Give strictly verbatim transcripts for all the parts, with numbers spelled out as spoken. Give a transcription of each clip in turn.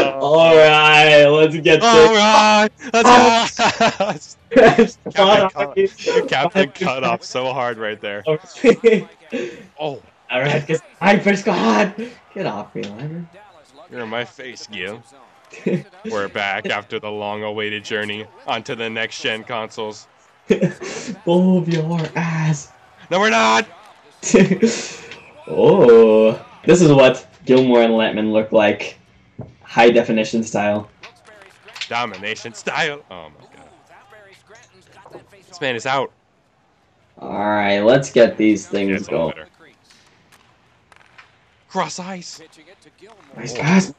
Alright, let's get All this. right, let's go. Captain cut, you Captain cut off so hard right there. Oh, Alright, get Hyper Squad! Get off me, Lemon. you're in my face, Gil. We're back after the long-awaited journey onto the next-gen consoles. Full of your ass. No, we're not! Oh, this is what Gilmore and Letman look like. High definition style. Domination style. Oh my god. This man is out. Alright, let's get these things It's all going. better. Cross ice. Nice pass.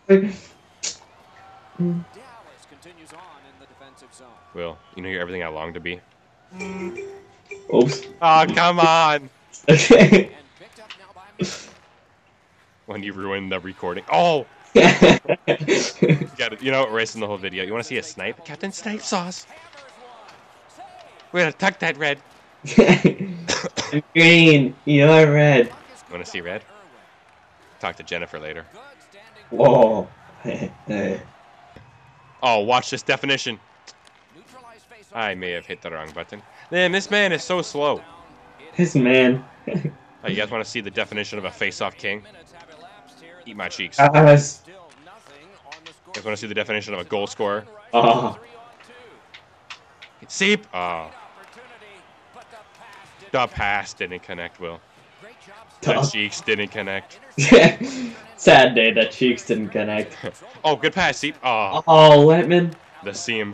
Will, you know you're everything I long to be. Oops. Oh, come on! Okay. When you ruin the recording. Oh! You got it. You know, erasing the whole video. You want to see a snipe? Captain Snipe Sauce. We're gonna tuck that red. I'm green. You're red. You want to see red? Talk to Jennifer later. Whoa. Oh, watch this definition. I may have hit the wrong button. Man, this man is so slow. This man. Oh, you guys want to see the definition of a face-off king? Eat my cheeks. Yes. You guys want to see the definition of a goal scorer? Oh. Seep. Oh. The pass didn't connect, Will. The Duh. cheeks didn't connect. Sad day that cheeks didn't connect. Oh, good pass, Seep. Oh, Oh, Letman. the seam.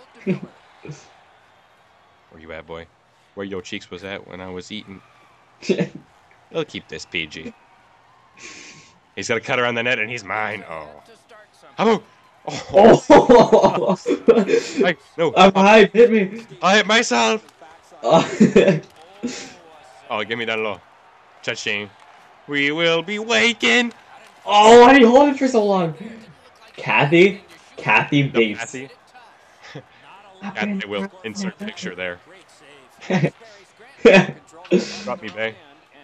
Where you at, boy? Where your cheeks was at when I was eating. He'll keep this P G. He's got to cut around the net, and he's mine. Oh. How about? Oh. Oh. I, no. I'm high. Hit me. I hit myself. Oh. Oh, give me that low. Cha-ching. We will be waking. Oh, why did you hold it for so long? Kathy? Kathy No, Bates. Kathy. Kathy will insert picture there. Drop me, Bay.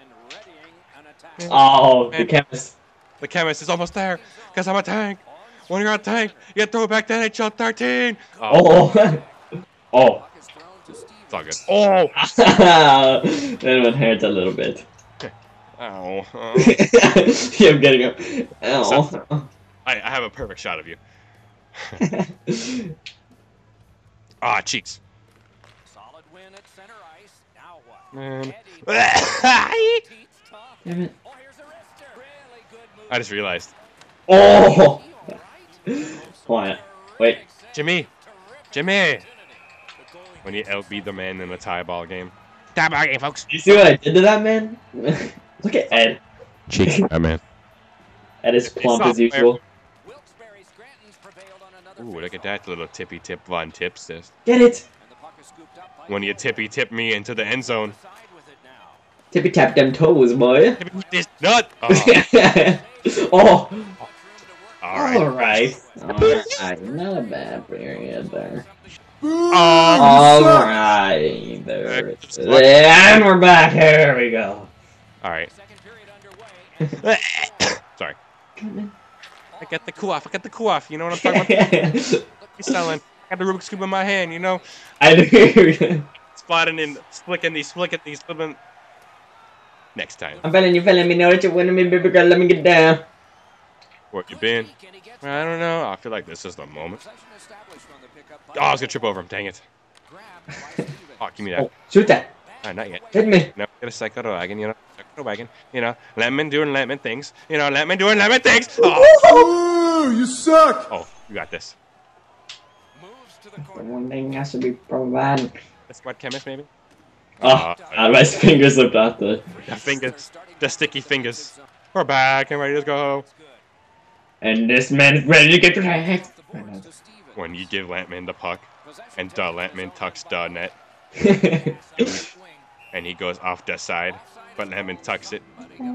Oh, the chemist. The chemist is almost there, because I'm a tank. When you're a tank, you throw it back to N H L thirteen. Oh, Oh. Oh. it's all good. Oh! That one hurts a little bit. Ow. Oh. Yeah, I'm getting up. Ow. I, I have a perfect shot of you. Ah, cheeks. Solid win at center ice. Now what? Man. Damn it. Oh, here's a wrister. Really good move. I just realized. Oh! Hold on. Wait. Jimmy! Jimmy! When you outbeat the man in a tie ball game. Tie ball game, folks. You see what I did to that man? Look at Ed. Cheeks, that man. Ed is plump as usual. Wilkes-Barre Scranton's prevailed on another Ooh, look at that little tippy tip Von Tips this. Get it! and the puck is scooped up by When you tippy tip me into the end zone. side with it now. Tippy tap them toes, boy. Tippy this nut! Oh, Oh! alright. Alright. Alright. Not a bad period there. Oh, Alright. There. And we're back. Here we go. alright. Second period underway. Sorry. I got the coup off. I got the coup off. You know what I'm talking about? He's selling. I got the Rubik's Cube in my hand, you know? I do. Spotting and flicking these, flicking these, flipping. Next time. I'm feeling you feeling me know that you're winning me, baby girl. Let me get down. Where you been? Can he get I don't know. I feel like this is the moment. possession established on the pickup Oh, I was gonna trip over him. Dang it. grab by Stevens. Oh, give me that. Oh, shoot that. Ah, not yet. Hit me. No, get a cycle wagon, you know. Cycle wagon, you know. Lemon doing lemon things. You know, lemon doing lemon things. Oh, Ooh, you suck! oh you got this. Moves to the corner. One thing has to be provided. The squad chemist, maybe? Oh, God, my fingers slipped off the. The fingers. The sticky fingers. We're back and ready to go. And this man is ready to get dragged. When you give Lampman the puck, and the Lampman tucks the net, and he goes off the side, but Lampman tucks it.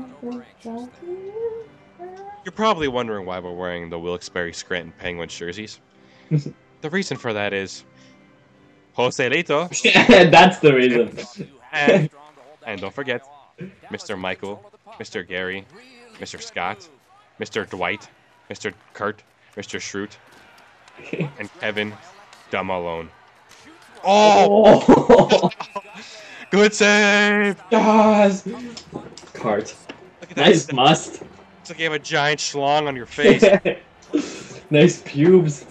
You're probably wondering why we're wearing the Wilkes-Barre Scranton Penguins jerseys. The reason for that is Joselito, That's the reason. and, and don't forget, Mister Michael, Mister Gary, Mister Scott, Mister Dwight, Mister Kurt, Mister Schrute, and Kevin Dumalone. Oh! Oh! Good save! Yes! Cart. Look at Nice that. must. It's like you have a giant schlong on your face. Nice pubes.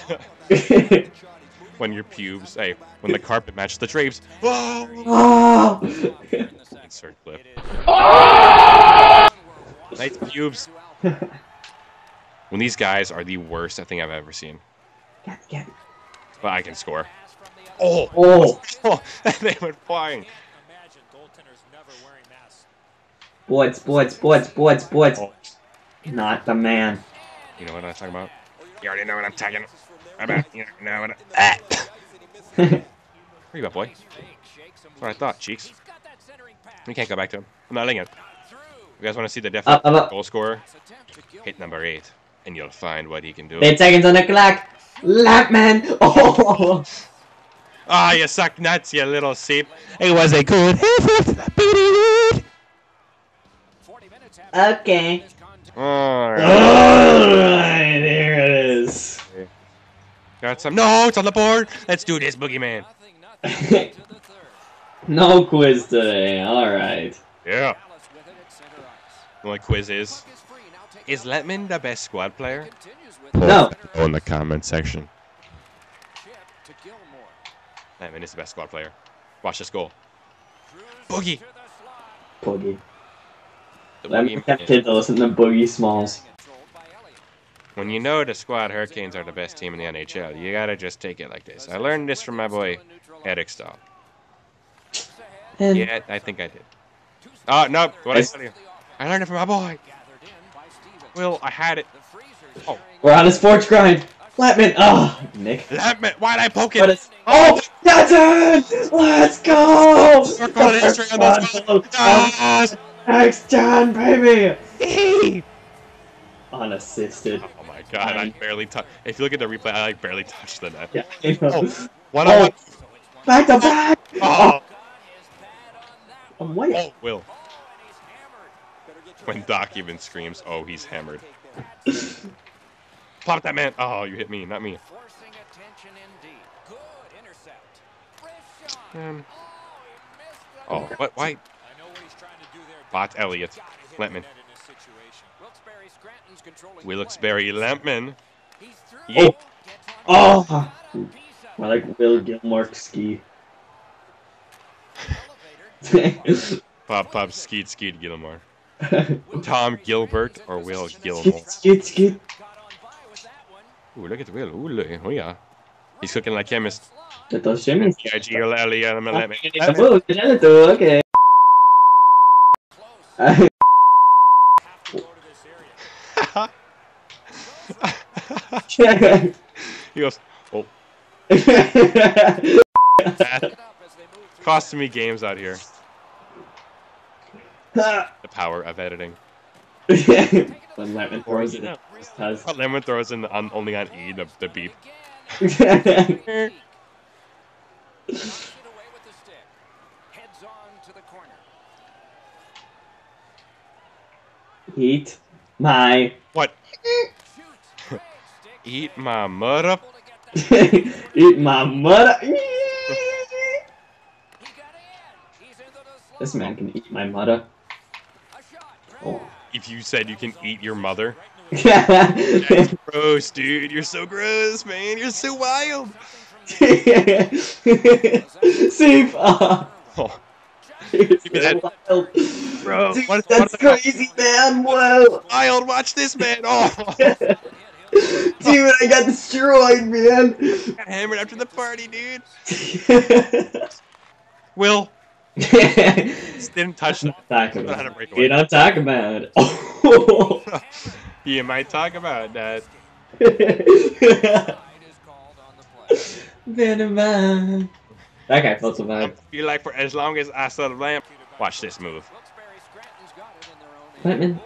When your pubes, hey, when the carpet matched the drapes. Whoa! Oh! Insert clip. Nice pubes. When these guys are the worst I think I've ever seen. Get, get. But I can score. Oh! Oh! Oh! They went flying. Boards, boards, boards, boards, boards. Oh. Not the man. You know what I'm talking about? You already know what I'm talking about. You know what I'm... uh, Where you at, boy? That's what I thought, Cheeks. We can't go back to him. I'm not letting it. You guys want to see the definite uh, uh, goal scorer? Hit number eight, and you'll find what he can do. eight seconds on the clock. Lapman. Oh! Ah, you suck nuts, you little seep. It was a good effort. Okay. Alright. Alright, here it is. Got some notes on the board. Let's do this, boogeyman. No quiz today. Alright. Yeah. The only quiz is: is Letman the best squad player? No. In the comment section. Letman is the best squad player. Watch this goal. Boogie. Boogie. The Let me Boogie have Man. kids to listen to Boogie Smalls. When you know the squad Hurricanes are the best team in the N H L, you gotta just take it like this. I learned this from my boy Eric Stahl. And Yeah, I think I did. Oh no! What I Yes. tell you? I learned it from my boy. Will, I had it. Oh, we're on a sports grind. Lapman. Oh, Nick. Letman! Why'd I poke What it? is? Oh, that's it! Let's go! Circle of history on those goals. Yes! Next John, baby! Unassisted. Oh my god, I barely touched. If you look at the replay, I like barely touched the net. Yeah, I know. Oh, one on one. Back to back! Oh, Oh, what? oh, Will. When Doc even screams, oh, he's hammered. Pop that man. Oh, you hit me, not me. Um, oh, what? Why? Bot Elliott. Letman. Wilkes-Barre Lampman. Yeah. Oh! Oh! I like Will Gilmore ski. Pop, pop, skeet, skeet, Gilmore. Tom Gilbert or Will Gilmore. Skid, skid, skid. Ooh, look at Will. Ooh, look. Oh, yeah. He's cooking like chemist. That does shimmy. I G L L E L M L M. Oh, okay. He goes, oh. Costing me games out here. The power of editing. When Lemon throws it, it just has. But Lemon throws in the, on, only on E, the, the beep. Eat my. What? Eat my mud up? Eat my mother. This man can eat my mother. Oh. If you said you can eat your mother. Yeah. Gross, dude. You're so gross, man. You're so wild. See, oh. Oh, You're me that. so wild. bro. Dude, What, that's what crazy, man. Whoa. wild. Watch this, man. Oh. Dude, I got destroyed, man. Got hammered after the party, dude. Will. Didn't touch that. Talk How to about break it. away. You don't talk about it. Oh. You might talk about that. Venom. That guy felt so bad. You like for as long as I saw the lamp. Watch this move. Batman.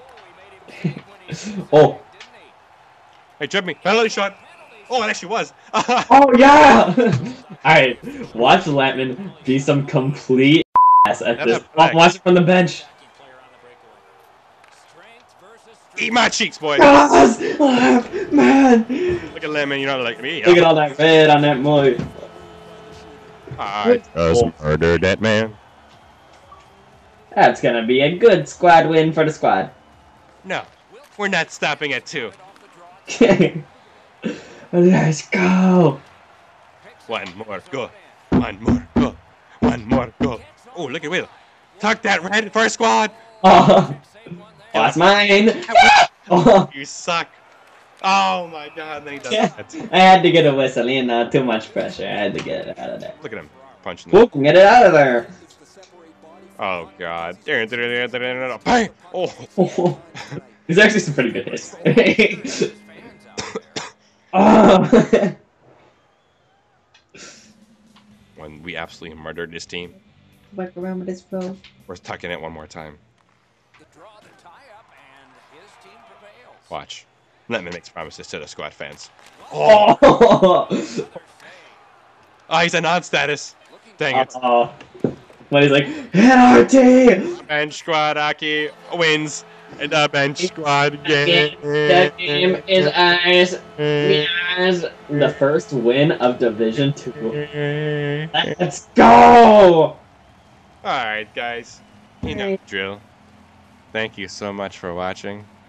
Oh. Hey, jump me. Penalty shot. Oh, it actually was. Oh yeah. All right. Watch Latman be some complete ass at That's this. a flag. Watch it from the bench. Eat my cheeks, boy. Yes! Man! Look at Lemon, you're not like me. Look at all that red on that mug. I just murdered that man. That's gonna be a good squad win for the squad. No, we're not stopping at two. Let's go! One more go. One more go. One more go. Oh, look at Will. Tuck that red first squad. Oh, oh that's mine! Oh. You suck. Oh my god, then he does Yeah. that. I had to get a whistle, you know, too much pressure. I had to get it out of there. Look at him punching. Whoop, get it out of there! Oh god. Bang! Oh. Oh. These are actually some pretty good hits. Oh. When we absolutely murdered this team. Back around with this, bro. We're tucking it one more time. Watch. Let me make promises to the squad fans. Oh! Oh, he's a non-status. Dang it. Oh. When he's like, hit our team! Bench squad Aki wins. And the bench squad game. That game is ours. Yes. The first win of Division Two. Let's go! Alright, guys. You know the drill. Thank you so much for watching.